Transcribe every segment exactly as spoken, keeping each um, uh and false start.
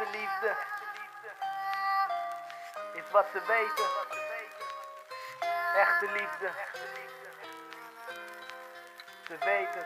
Echte liefde is wat ze weten. Echte liefde. Ze weten.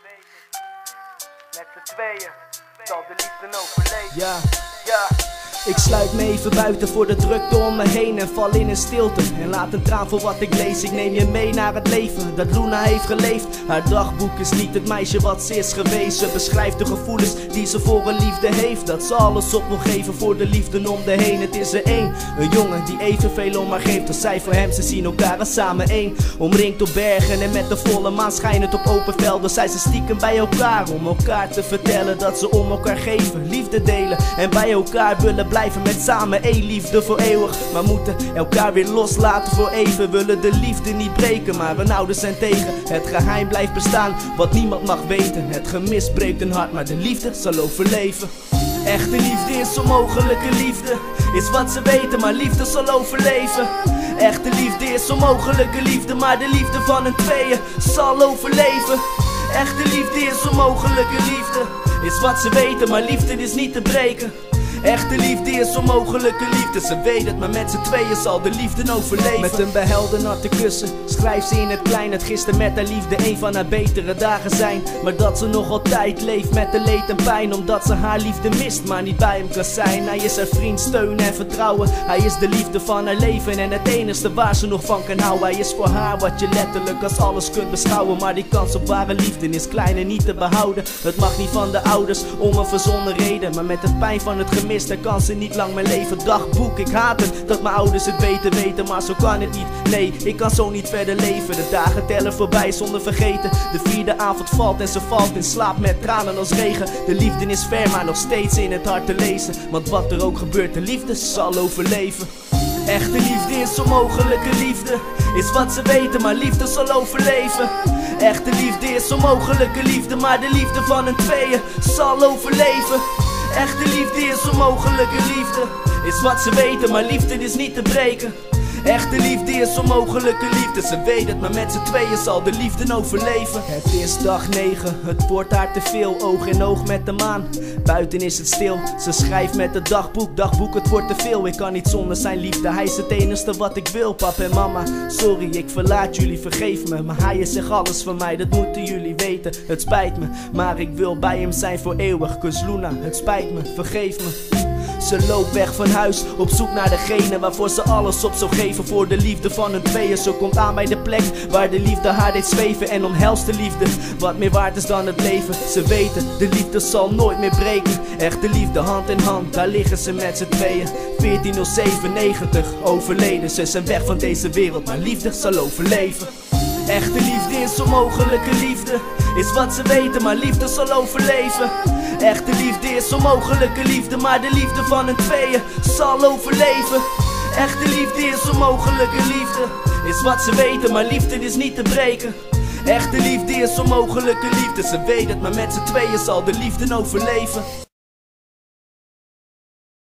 Met z'n tweeën zal de liefde overleven. Ja. Ja. Ik sluit me even buiten voor de drukte om me heen en val in een stilte. En laat een traan voor wat ik lees. Ik neem je mee naar het leven dat Luna heeft geleefd. Haar dagboek is niet het meisje wat ze is geweest. Ze beschrijft de gevoelens die ze voor een liefde heeft. Dat ze alles op wil geven voor de liefde om de heen. Het is er één, een jongen die evenveel om haar geeft als zij voor hem. Ze zien elkaar als samen één. Omringd door bergen en met de volle maan schijnend op open velden. Zij ze stiekem bij elkaar om elkaar te vertellen dat ze om elkaar geven. Liefde delen en bij elkaar willen blijven met samen één liefde voor eeuwig. Maar moeten elkaar weer loslaten voor even. Willen de liefde niet breken, maar hun ouders zijn tegen. Het geheim blijft bestaan, wat niemand mag weten. Het gemis breekt een hart, maar de liefde zal overleven. Echte liefde is onmogelijke liefde, is wat ze weten, maar liefde zal overleven. Echte liefde is onmogelijke liefde, maar de liefde van een tweeën zal overleven. Echte liefde is onmogelijke liefde, is wat ze weten, maar liefde is niet te breken. Echte liefde is onmogelijke liefde, ze weet het, maar met z'n tweeën zal de liefde overleven. Met een behelder natte kussen schrijft ze in het klein het gisteren met haar liefde een van haar betere dagen zijn. Maar dat ze nog altijd leeft met de leed en pijn, omdat ze haar liefde mist, maar niet bij hem kan zijn. Hij is haar vriend, steun en vertrouwen. Hij is de liefde van haar leven en het enigste waar ze nog van kan houden. Hij is voor haar wat je letterlijk als alles kunt beschouwen. Maar die kans op ware liefde is klein en niet te behouden. Het mag niet van de ouders om een verzonnen reden, maar met het pijn van het gemis dan kan ze niet lang meer leven. Dagboek, ik haat het dat mijn ouders het beter weten, maar zo kan het niet. Nee, ik kan zo niet verder leven. De dagen tellen voorbij zonder vergeten. De vierde avond valt en ze valt in slaap met tranen als regen. De liefde is ver, maar nog steeds in het hart te lezen. Want wat er ook gebeurt, de liefde zal overleven. Echte liefde is onmogelijke liefde, is wat ze weten, maar liefde zal overleven. Echte liefde is onmogelijke liefde, maar de liefde van een tweeën zal overleven. Echte liefde is onmogelijke liefde, is wat ze weten, maar liefde is niet te breken. Echte liefde is onmogelijke liefde, ze weet het, maar met z'n tweeën zal de liefde overleven. Het is dag negen, het wordt haar te veel, oog in oog met de maan. Buiten is het stil, ze schrijft met het dagboek, dagboek het wordt te veel. Ik kan niet zonder zijn liefde, hij is het enige wat ik wil. Papa en mama, sorry ik verlaat jullie, vergeef me. Maar hij is echt alles van mij, dat moeten jullie weten. Het spijt me, maar ik wil bij hem zijn voor eeuwig. Kus Luna, het spijt me, vergeef me. Ze loopt weg van huis, op zoek naar degene waarvoor ze alles op zou geven. Voor de liefde van een tweeën, ze komt aan bij de plek waar de liefde haar deed zweven. En omhelst de liefde, wat meer waard is dan het leven. Ze weten, de liefde zal nooit meer breken. Echte liefde hand in hand, daar liggen ze met z'n tweeën. veertien zevenennegentig, overleden. Ze zijn weg van deze wereld, maar liefde zal overleven. Echte liefde is onmogelijke liefde, is wat ze weten, maar liefde zal overleven. Echte liefde is onmogelijke liefde, maar de liefde van een tweeën zal overleven. Echte liefde is onmogelijke liefde, is wat ze weten, maar liefde is niet te breken. Echte liefde is onmogelijke liefde, ze weet het, maar met z'n tweeën zal de liefde overleven.